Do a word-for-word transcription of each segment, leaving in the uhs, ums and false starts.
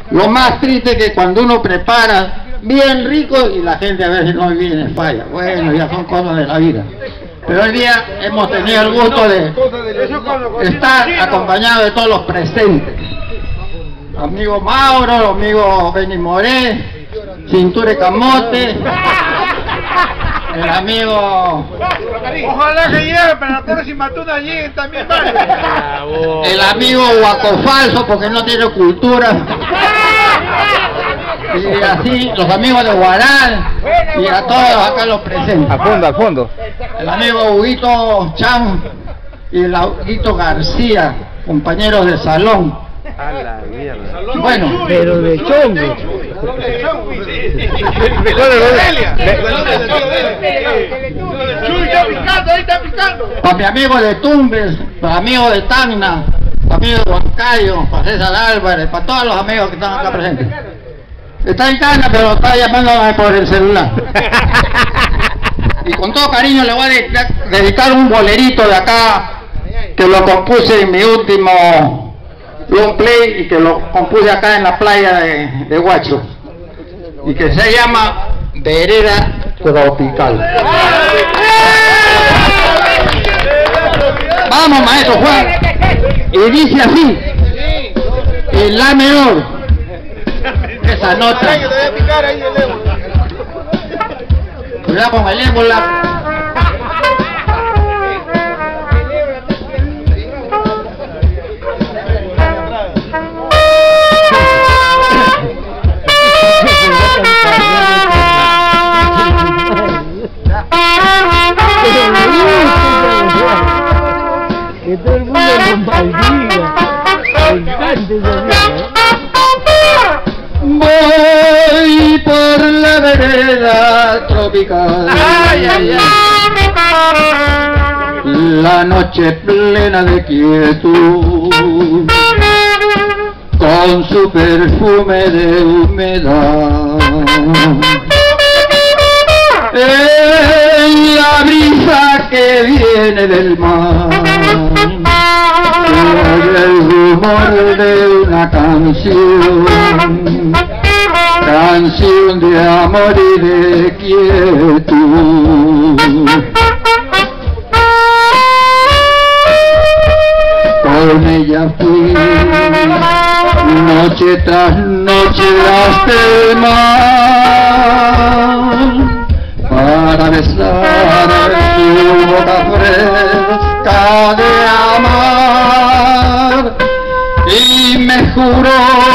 Lo más triste es que cuando uno prepara bien rico y la gente a veces no viene, falla. Bueno, ya son cosas de la vida. Pero hoy día hemos tenido el gusto de estar acompañado de todos los presentes. Amigo Mauro, amigo Benny Moré, Cinture Camote, el amigo... Ojalá que lleguen, para la próxima tuna lleguen también, ¿vale? El amigo Guaco Falso, porque no tiene cultura. Y así, los amigos de Guaral, y a todos acá los presentes. A fondo, a fondo. El amigo Huguito Chan y el Huguito García, compañeros de salón. A la mierda. Bueno, Pero de chongo. Chuy está picando, ahí está picando. para mi amigo de Tumbes, para mi amigo de Tacna, para mi amigo de Huancayo, para César Álvarez, para todos los amigos que están acá presentes. Está en Tacna, pero está llamándome por el celular. Y con todo cariño le voy a dedicar, dedicar un bolerito de acá, que lo compuse en mi último long play y que lo compuse acá en la playa de, de Huacho, y que se llama Vereda Tropical. Vamos, maestro Juan. Y dice así, en la menor, esa nota. Cuidado con el ébola. Que todo el mundo lo maldiga. Me encanta esa mierda. Voy por la vereda tropical. Ay, ay, ay. La noche plena de quietud, con su perfume de humedad. En la brisa que viene del mar, oye el rumor de una canción, canción de amor y de quietud. Con ella fui noche tras noche hasta el mar, para besar su boca fresca de amar, y me juró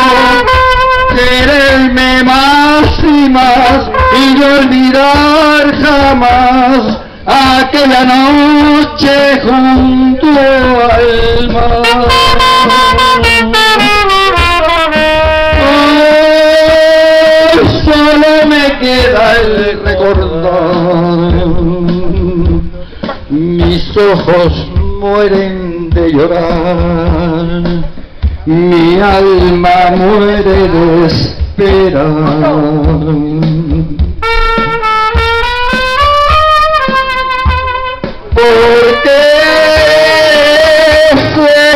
quererme más y más y no olvidar jamás aquella noche junto al mar. Oh, solo me queda el recordar, mis ojos mueren de llorar, mi alma muere de esperar. Porque se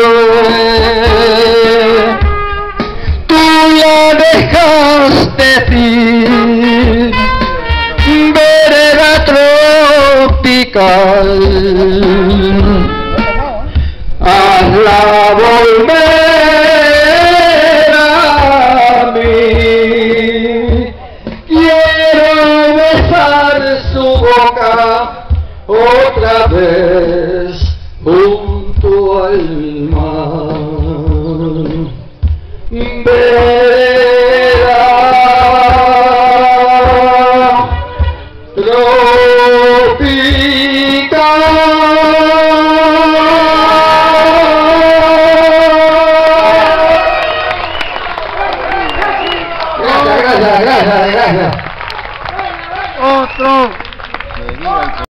fue, tú la dejaste ir, vereda tropical, hazla volver a mí, quiero besar su boca otra vez junto al mar. Vereda tropical. Gracias, gracias, gracias, gracias. Otro.